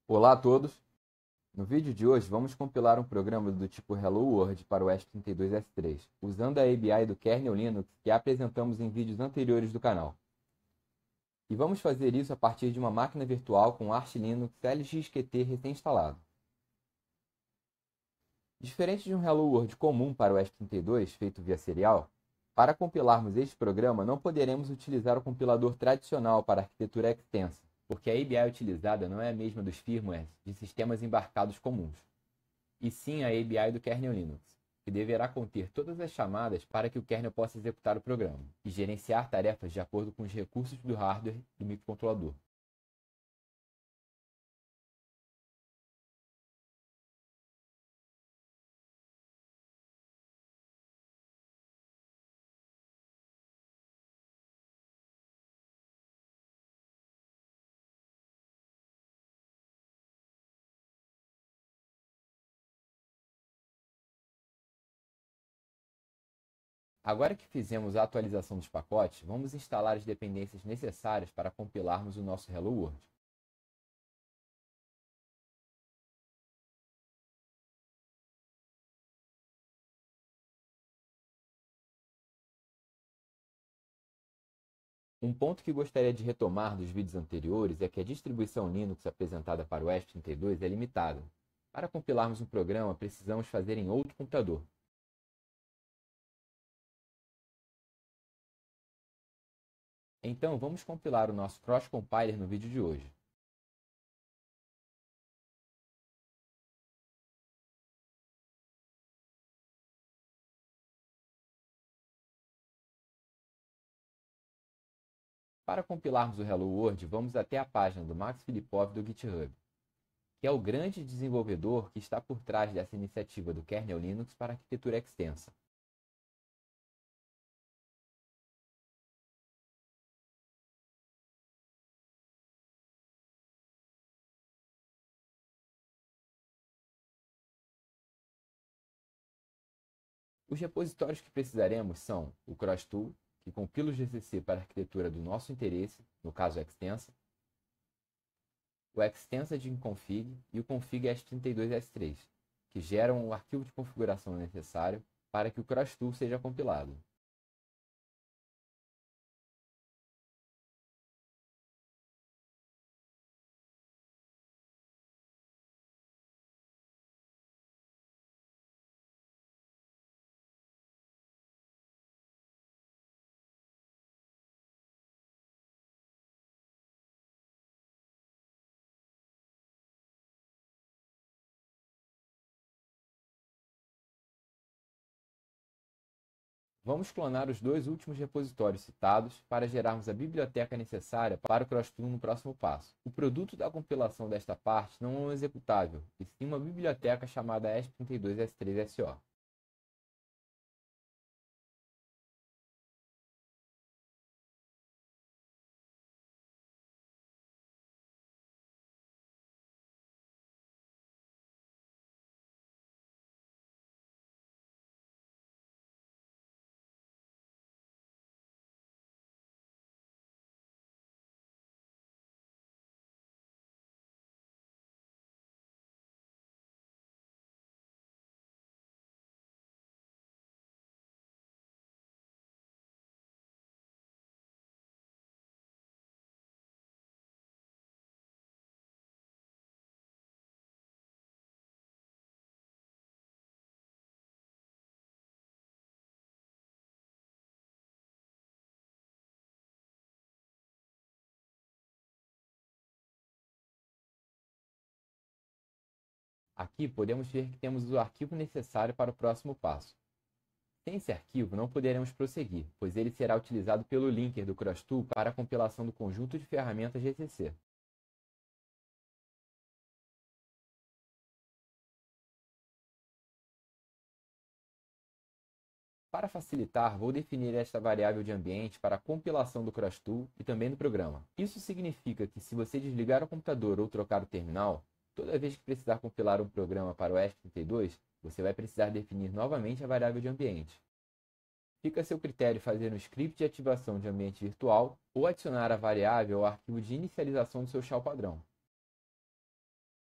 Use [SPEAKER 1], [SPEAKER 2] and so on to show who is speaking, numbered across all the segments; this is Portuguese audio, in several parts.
[SPEAKER 1] Olá a todos! No vídeo de hoje vamos compilar um programa do tipo Hello World para o ESP32S3, usando a ABI do kernel Linux que apresentamos em vídeos anteriores do canal. E vamos fazer isso a partir de uma máquina virtual com Arch Linux LXQT recém-instalado. Diferente de um Hello World comum para o ESP32 feito via serial, para compilarmos este programa não poderemos utilizar o compilador tradicional para arquitetura extensa, porque a ABI utilizada não é a mesma dos firmwares de sistemas embarcados comuns, e sim a ABI do kernel Linux, que deverá conter todas as chamadas para que o kernel possa executar o programa e gerenciar tarefas de acordo com os recursos do hardware do microcontrolador. Agora que fizemos a atualização dos pacotes, vamos instalar as dependências necessárias para compilarmos o nosso Hello World. Um ponto que gostaria de retomar dos vídeos anteriores é que a distribuição Linux apresentada para o ESP32 é limitada. Para compilarmos um programa, precisamos fazer em outro computador. Então, vamos compilar o nosso Cross Compiler no vídeo de hoje. Para compilarmos o Hello World, vamos até a página do Max Filipov do GitHub, que é o grande desenvolvedor que está por trás dessa iniciativa do kernel Linux para arquitetura extensa. Os repositórios que precisaremos são o CrossTool, que compila o GCC para a arquitetura do nosso interesse, no caso Extensa, o extensed-config e o config ESP32S3, que geram o arquivo de configuração necessário para que o CrossTool seja compilado. Vamos clonar os dois últimos repositórios citados para gerarmos a biblioteca necessária para o CrossTool no próximo passo. O produto da compilação desta parte não é um executável, e sim uma biblioteca chamada ESP32S3SO. Aqui podemos ver que temos o arquivo necessário para o próximo passo. Sem esse arquivo, não poderemos prosseguir, pois ele será utilizado pelo linker do CrossTool para a compilação do conjunto de ferramentas GCC. Para facilitar, vou definir esta variável de ambiente para a compilação do CrossTool e também do programa. Isso significa que se você desligar o computador ou trocar o terminal, toda vez que precisar compilar um programa para o ESP32, você vai precisar definir novamente a variável de ambiente. Fica a seu critério fazer um script de ativação de ambiente virtual ou adicionar a variável ao arquivo de inicialização do seu shell padrão.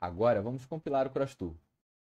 [SPEAKER 1] Agora vamos compilar o CrossTool.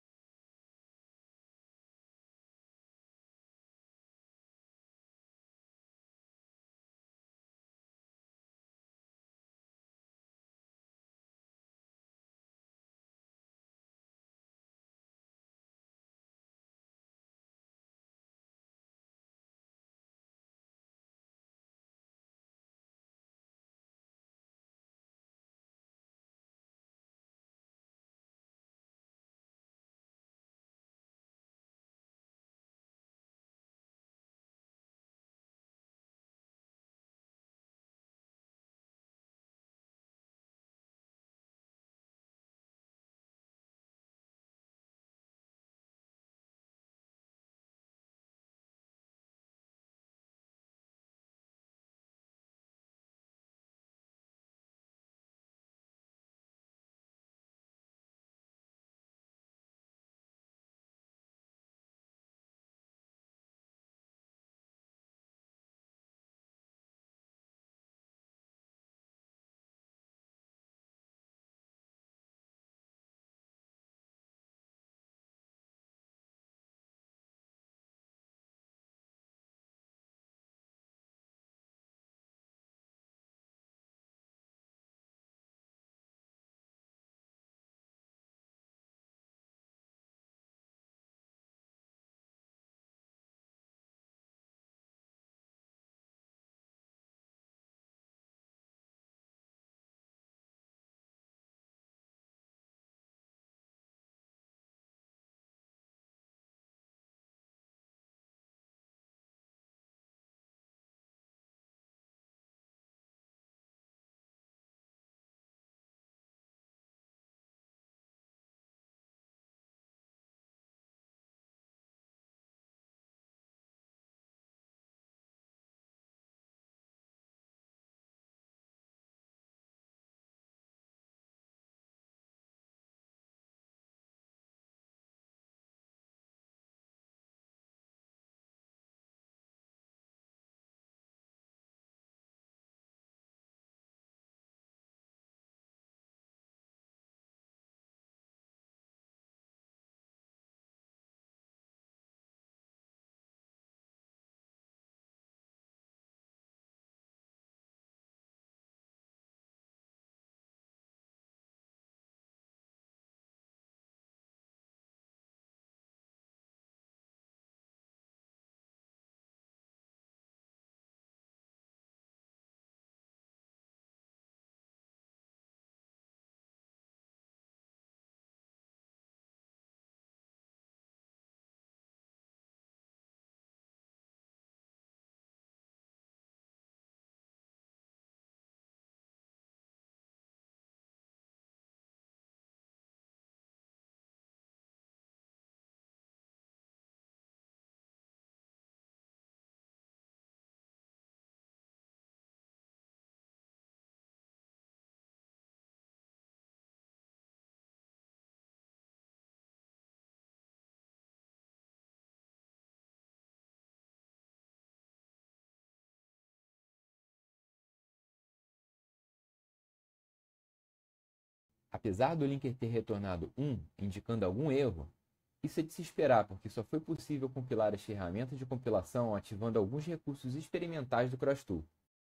[SPEAKER 1] Apesar do linker ter retornado 1, indicando algum erro, isso é de se esperar, porque só foi possível compilar as ferramentas de compilação ativando alguns recursos experimentais do CrossTool.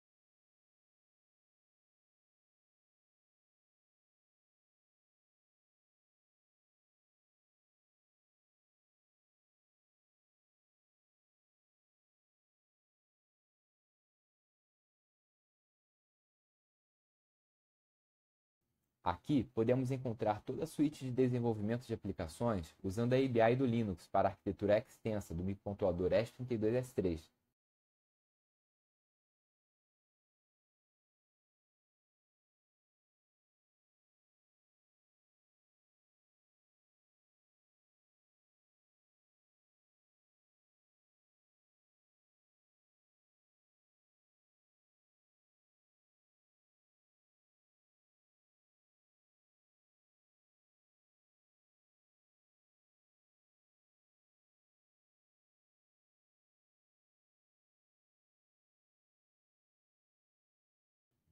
[SPEAKER 1] Aqui podemos encontrar toda a suíte de desenvolvimento de aplicações usando a ABI do Linux para a arquitetura extensa do microcontrolador ESP32S3.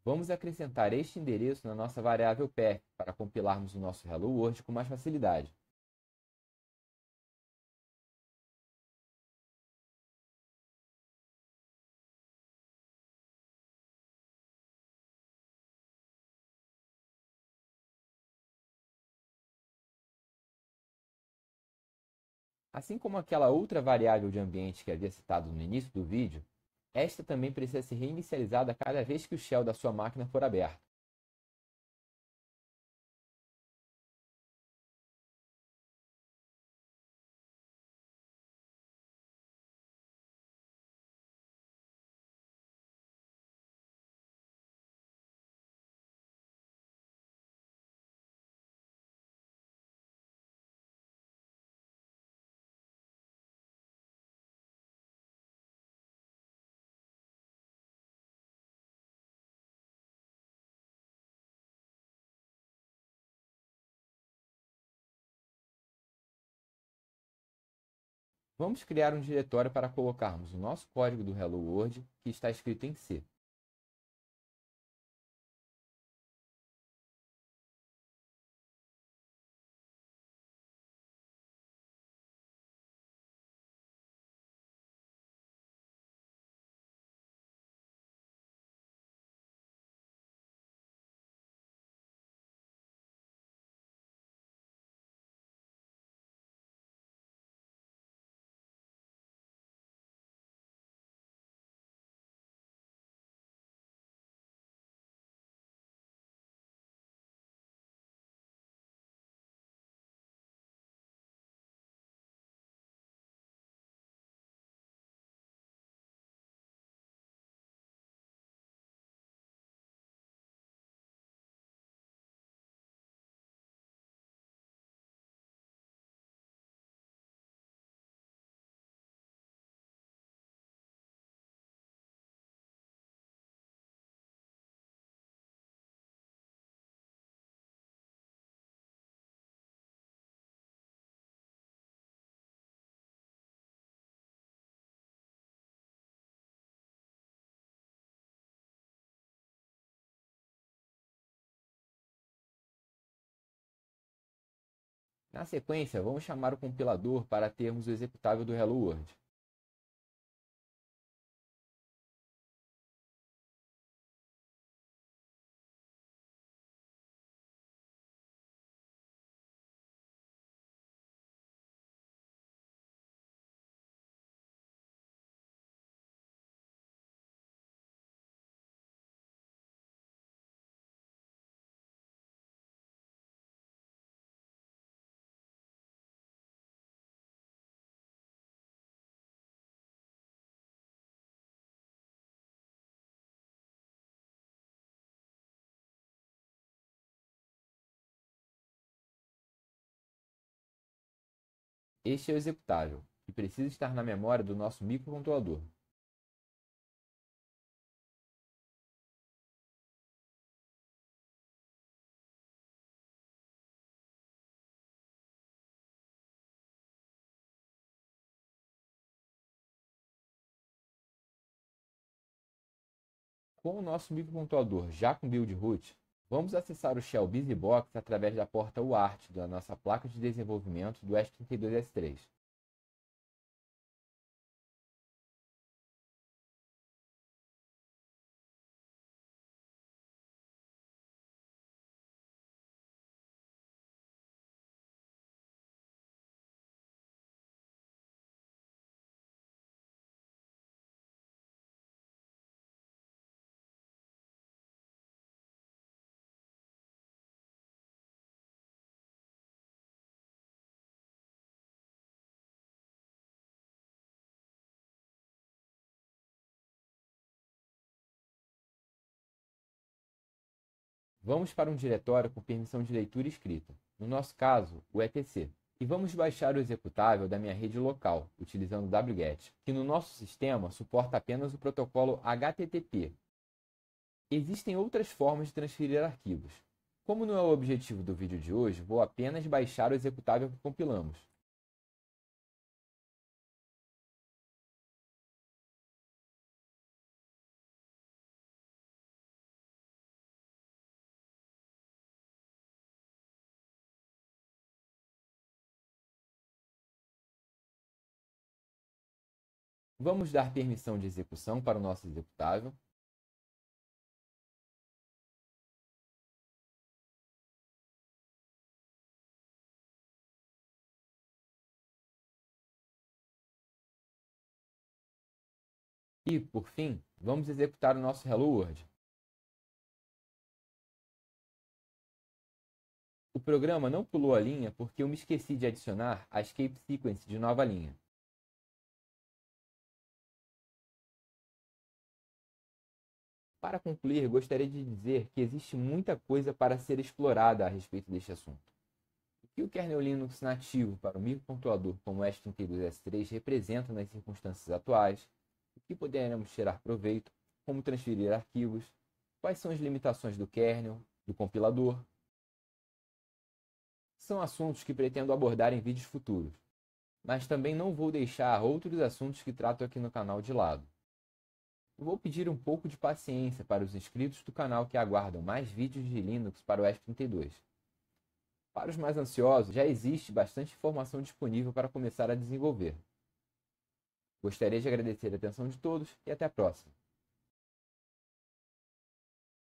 [SPEAKER 1] Vamos acrescentar este endereço na nossa variável path para compilarmos o nosso Hello World com mais facilidade. Assim como aquela outra variável de ambiente que havia citado no início do vídeo, esta também precisa ser reinicializada cada vez que o shell da sua máquina for aberto. Vamos criar um diretório para colocarmos o nosso código do Hello World, que está escrito em C. Na sequência, vamos chamar o compilador para termos o executável do Hello World. Este é o executável, que precisa estar na memória do nosso microcontrolador. Com o nosso microcontrolador já com build root, vamos acessar o shell BusyBox através da porta UART da nossa placa de desenvolvimento do ESP32S3. Vamos para um diretório com permissão de leitura e escrita, no nosso caso, o etc. E vamos baixar o executável da minha rede local, utilizando o wget, que no nosso sistema suporta apenas o protocolo HTTP. Existem outras formas de transferir arquivos. Como não é o objetivo do vídeo de hoje, vou apenas baixar o executável que compilamos. Vamos dar permissão de execução para o nosso executável. E, por fim, vamos executar o nosso Hello World. O programa não pulou a linha porque eu me esqueci de adicionar a escape sequence de nova linha. Para concluir, gostaria de dizer que existe muita coisa para ser explorada a respeito deste assunto. O que o kernel Linux nativo para o microcontrolador como o ESP32S3 representa nas circunstâncias atuais, o que poderemos tirar proveito, como transferir arquivos, quais são as limitações do kernel, do compilador. São assuntos que pretendo abordar em vídeos futuros, mas também não vou deixar outros assuntos que trato aqui no canal de lado. Vou pedir um pouco de paciência para os inscritos do canal que aguardam mais vídeos de Linux para o ESP32. Para os mais ansiosos, já existe bastante informação disponível para começar a desenvolver. Gostaria de agradecer a atenção de todos e até a próxima.